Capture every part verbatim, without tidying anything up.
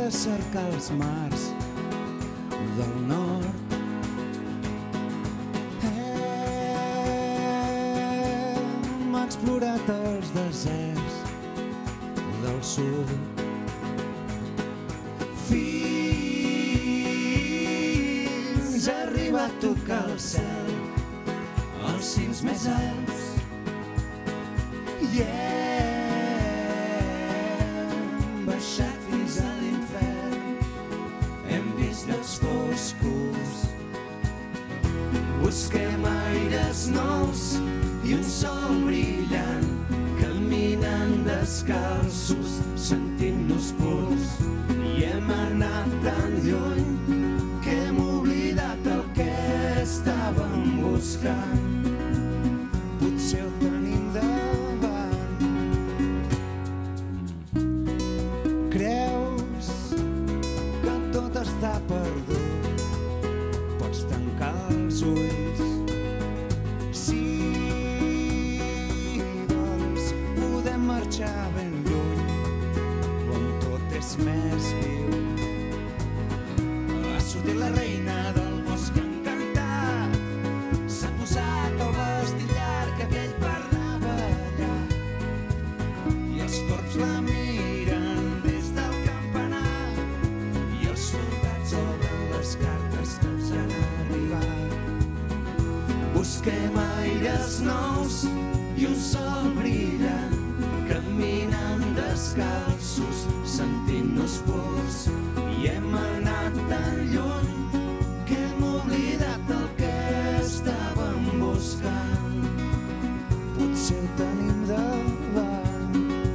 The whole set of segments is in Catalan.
a cercar els mars del nord. Hem explorat els deserts del sud. Fins a arribar a tocar el cel, els cims més alts. I hem baixat fins a l'infern, hem vist llocs foscos. Busquem aires nous i un sol brillant, caminant descalços, sentint-nos purs. I hem anat tan lluny que hem oblidat el que estàvem buscant. Potser ho tenim davant. Creus que tot està perdut? Pots tancar els ulls. Si vols, podem marxar ben lluny, on tot és més viu. Ha sortit la reina del bosc encantat, s'ha posat el vestit llarg aquell per davallar, i els corbs la miren des del campanar, i els soldats obren les cartes que els han arribat. Busquem aires nous i un sol brillant, caminant descalços, sentint-nos purs. I hem anat tan lluny que hem oblidat el que estàvem buscant. Potser ho tenim davant.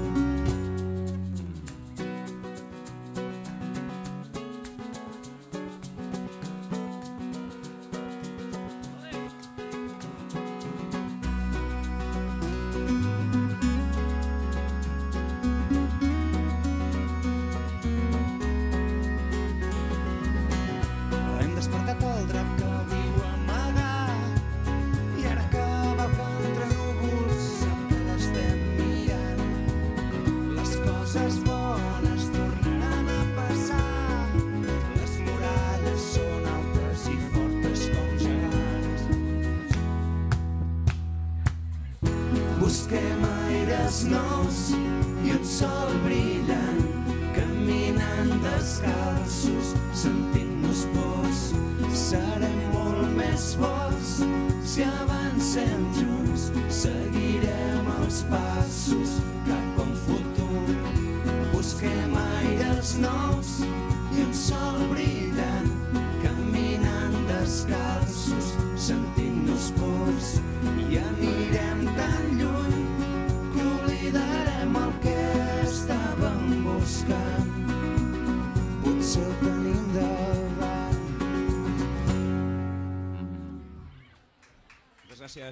Hem despertat el drac que viu amagat, i ara que va contra núvols sempre l'estem mirant. Les coses bones tornaran a passar, les muralles són altes i fortes com gegants. Busquem aires nous i un sol brillant, caminant descalços, sentint-nos purs. Serem molt més forts si avancem junts, seguirem els passos cap a un futur. Busquem aires nous i un sol brillant, caminant descalços, sentint-nos purs. I anirem tan lluny que oblidarem el que estàvem buscant. Potser ho tenim davant. Moltes gràcies.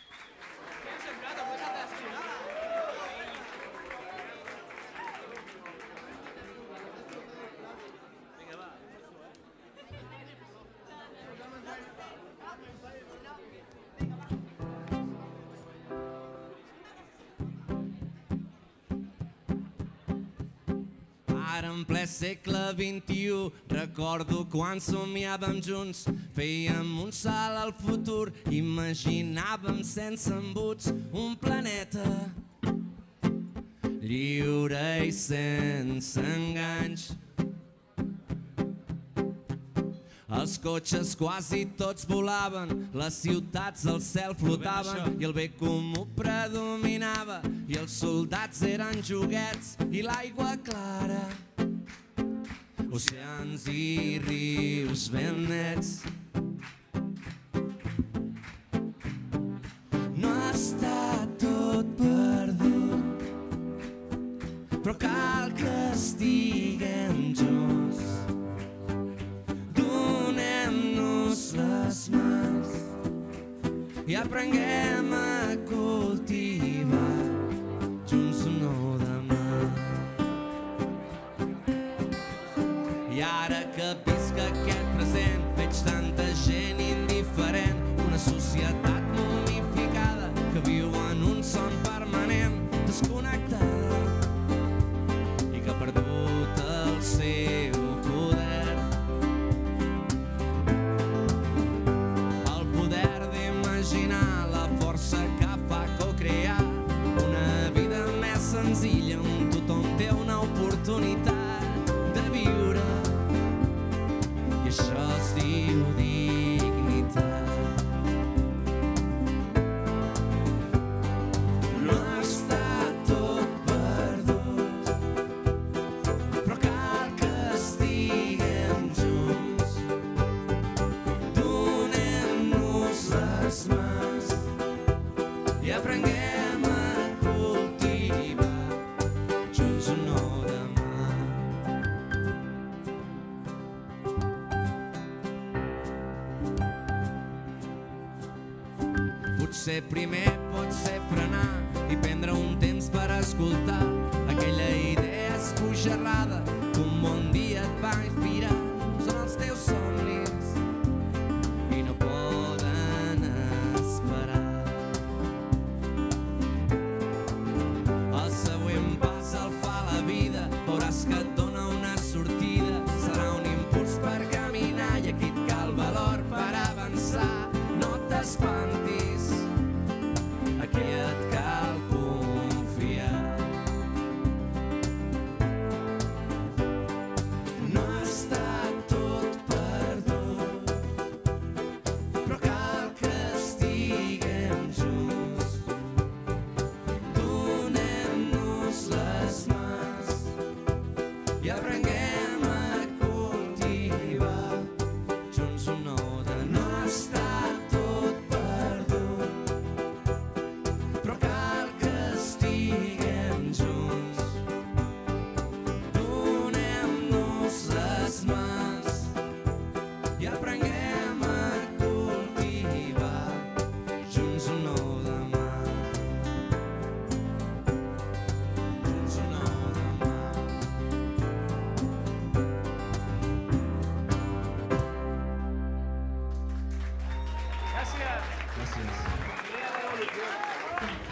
Ara en ple segle vint-i-u recordo quan somiàvem junts, fèiem un salt al futur, imaginàvem sense embuts un planeta lliure i sense enganys. Els cotxes quasi tots volaven, les ciutats al cel flotaven i el bé comú predominava i els soldats eren joguets i l'aigua clara, oceans i rius ben nets. No està tot perdut, però cal que estiguem junts. Donem-nos les mans i aprenguem a cultivar junts un nou demà. I ara que visc aquest present veig tanta Potser primer, potser frenar i prendre un temps per escoltar aquella idea esbojarrada que un bon dia et va inspirar. Són els teus somnis i no poden esperar. El següent pas el fa la vida, veuràs que et dona una sortida. Serà un impuls per caminar i aquí et cal valor per avançar. No t'espantis, aquí et cal confiar. No està tot perdut, però cal que estiguem junts. Donem-nos les mans i aprenguem a cultivar junts un nou de no està tot perdut, però cal que estiguem junts. Donem-nos les mans i aprenguem a cultivar junts un nou demà. Junts un nou demà. Gràcies. Gràcies. Dia de l'evolució.